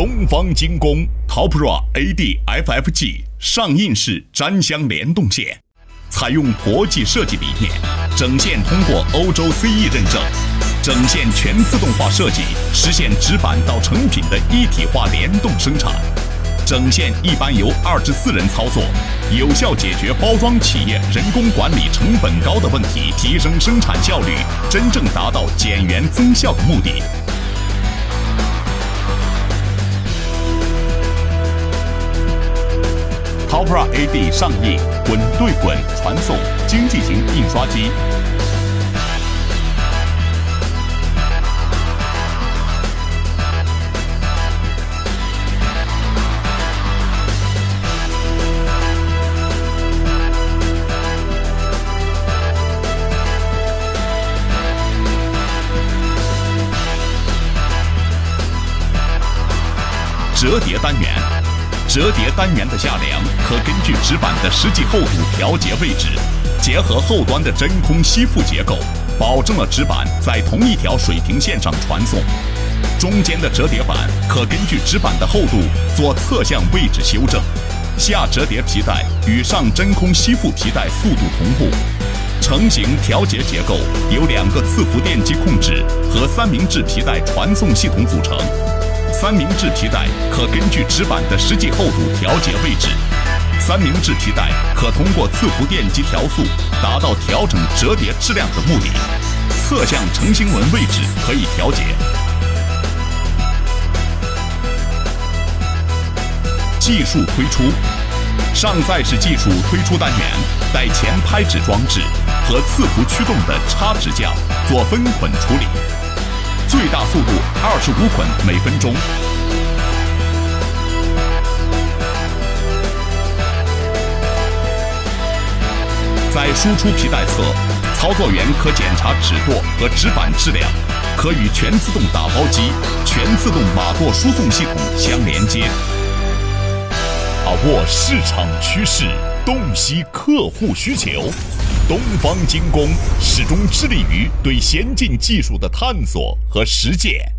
东方精工 Topra AD-FFG 上印式粘箱联动线，采用国际设计理念，整线通过欧洲 CE 认证，整线全自动化设计，实现纸板到成品的一体化联动生产。整线一般由2至4人操作，有效解决包装企业人工管理成本高的问题，提升生产效率，真正达到减员增效的目的。Topra AD 上印滚对滚传送经济型印刷机。折叠单元，折叠单元的下梁可根据纸板的实际厚度调节位置，结合后端的真空吸附结构，保证了纸板在同一条水平线上传送。中间的折叠板可根据纸板的厚度做侧向位置修正。下折叠皮带与上真空吸附皮带速度同步。成型调节结构由2个次伏电机控制和3明治皮带传送系统组成。3明治皮带可根据纸板的实际厚度调节位置，3明治皮带可通过次伏电机调速，达到调整折叠质量的目的。侧向成型纹位置可以调节。技术推出，上载式技术推出单元带前拍纸装置和次伏驱动的插纸架做分捆处理。最大速度25捆每分钟。在输出皮带侧，操作员可检查纸垛和纸板质量，可与全自动打包机、全自动码垛输送系统相连接。把握市场趋势，洞悉客户需求。东方精工始终致力于对先进技术的探索和实践。